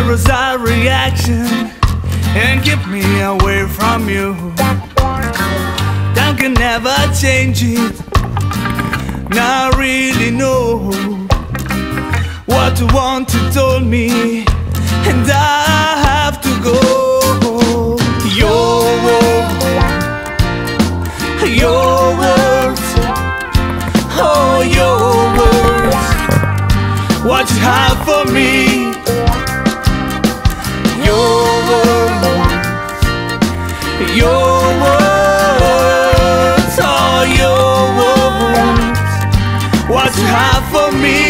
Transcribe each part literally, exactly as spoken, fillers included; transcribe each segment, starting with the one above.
a reaction and keep me away from you. Time can never change it. Now I really know what you want to told me, and I have to go. Your words, your words, oh your words, what you have for me. Your words, your words, oh your words, what you have for me.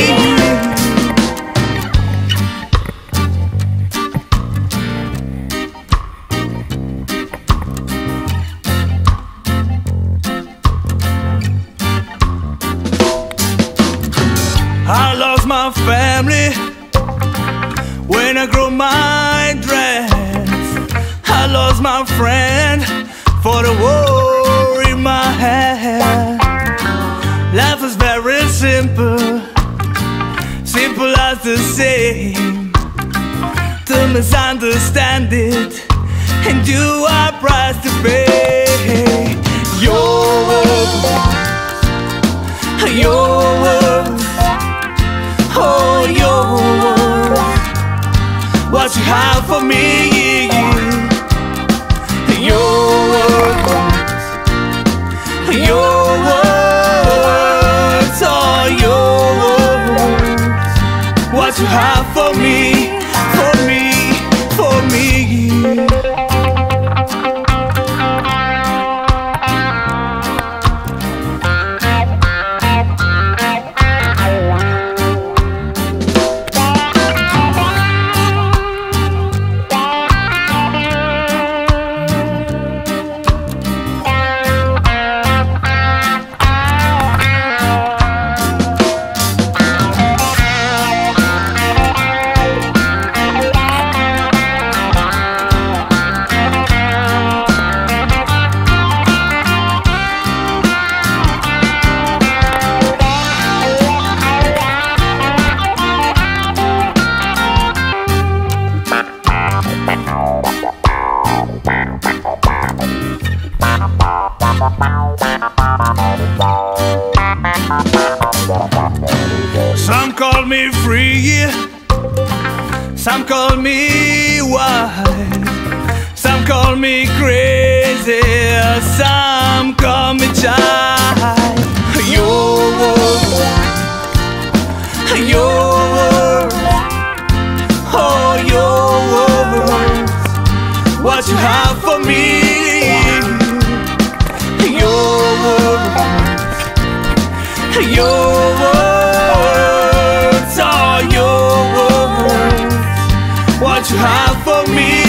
I lost my family when I grew my dress. I lost my friend for the war in my head. Life is very simple, simple as the same. To misunderstand it, and you are price to pay. Your words, your words, oh your words, what you have for me. Your words, your words, oh your words, what you have for me, for me, for me. Some call me free, some call me wild, some call me crazy, some call me child. Your words, your words, oh your words, what you have for me. Your words, your words, oh your words, what you have for me.